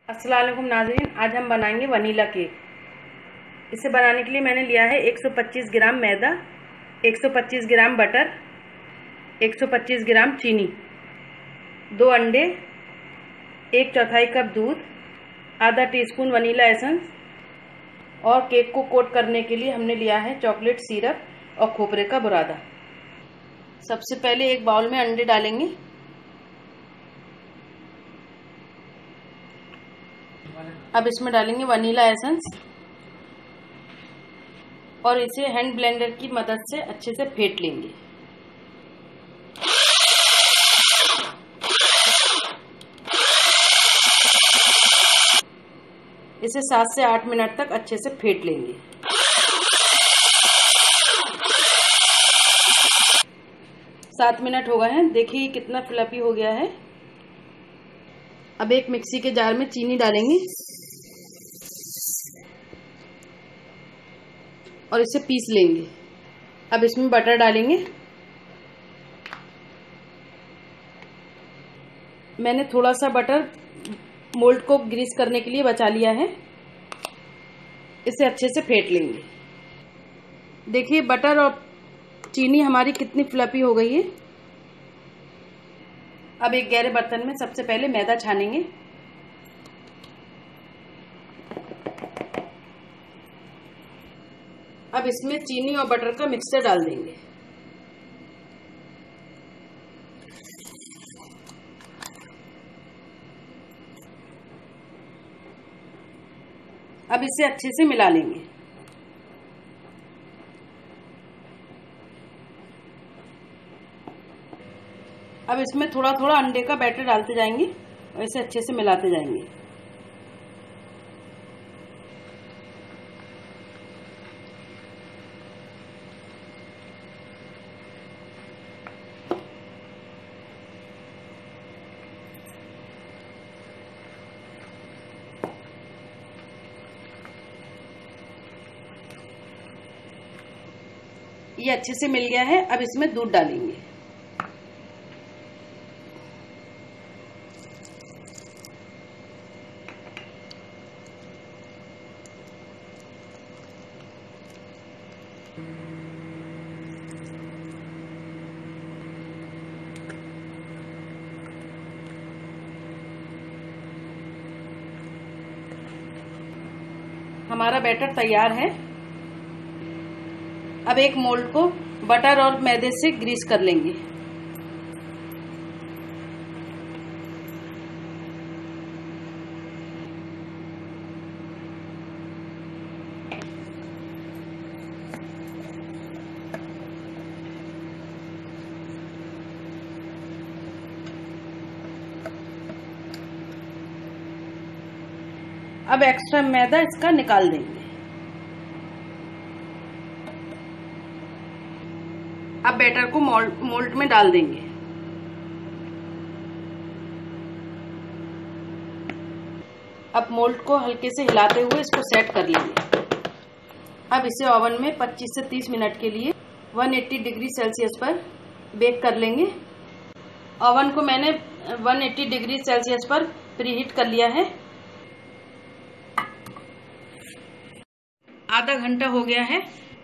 अस्सलाम वालेकुम नाज़रीन, आज हम बनाएंगे वनीला केक। इसे बनाने के लिए मैंने लिया है 125 ग्राम मैदा, 125 ग्राम बटर, 125 ग्राम चीनी, 2 अंडे, 1/4 कप दूध, आधा टीस्पून वनीला एसेंस और केक को कोट करने के लिए हमने लिया है चॉकलेट सिरप और खोपरे का बुरादा। सबसे पहले एक बाउल में अंडे डालेंगे। अब इसमें डालेंगे वनीला एसेंस और इसे हैंड ब्लेंडर की मदद से अच्छे से फेंट लेंगे। इसे 7 से 8 मिनट तक अच्छे से फेंट लेंगे। सात मिनट हो गए हैं, देखिए कितना फ्लफी हो गया है। अब एक मिक्सी के जार में चीनी डालेंगे और इसे पीस लेंगे। अब इसमें बटर डालेंगे। मैंने थोड़ा सा बटर मोल्ड को ग्रीस करने के लिए बचा लिया है। इसे अच्छे से फेंट लेंगे। देखिए बटर और चीनी हमारी कितनी फ्लफी हो गई है। अब एक गहरे बर्तन में सबसे पहले मैदा छानेंगे। अब इसमें चीनी और बटर का मिक्सचर डाल देंगे। अब इसे अच्छे से मिला लेंगे। अब इसमें थोड़ा थोड़ा अंडे का बैटर डालते जाएंगे और इसे अच्छे से मिलाते जाएंगे। ये अच्छे से मिल गया है। अब इसमें दूध डालेंगे। हमारा बैटर तैयार है। अब एक मोल्ड को बटर और मैदे से ग्रीस कर लेंगे। अब एक्स्ट्रा मैदा इसका निकाल देंगे। अब बैटर को मोल्ड में डाल देंगे। अब मोल्ड को हल्के से हिलाते हुए इसको सेट कर लेंगे। अब इसे ओवन में 25 से 30 मिनट के लिए 180 डिग्री सेल्सियस पर बेक कर लेंगे। ओवन को मैंने 180 डिग्री सेल्सियस पर प्रीहीट कर लिया है। आधा घंटा हो गया है।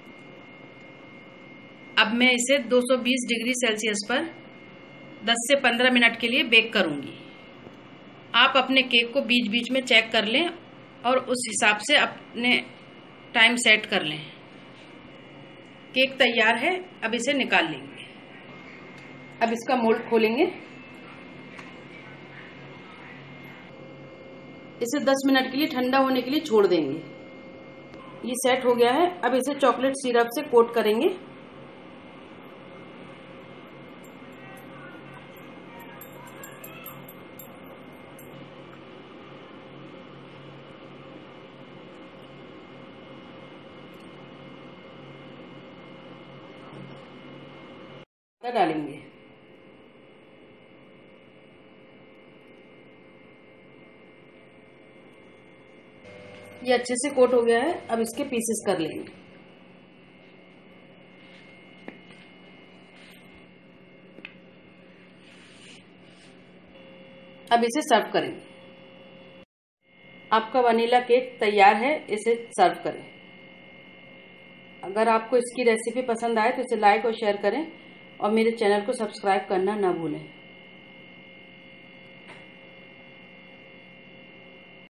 अब मैं इसे 220 डिग्री सेल्सियस पर 10 से 15 मिनट के लिए बेक करूंगी। आप अपने केक को बीच बीच में चेक कर लें और उस हिसाब से अपने टाइम सेट कर लें। केक तैयार है। अब इसे निकाल लेंगे। अब इसका मोल्ड खोलेंगे। इसे 10 मिनट के लिए ठंडा होने के लिए छोड़ देंगे। ये सेट हो गया है। अब इसे चॉकलेट सिरप से कोट करेंगे। डालेंगे। ये अच्छे से कोट हो गया है। अब इसके पीसेस कर लेंगे। अब इसे सर्व करेंगे। आपका वनीला केक तैयार है, इसे सर्व करें। अगर आपको इसकी रेसिपी पसंद आए तो इसे लाइक और शेयर करें और मेरे चैनल को सब्सक्राइब करना ना भूलें।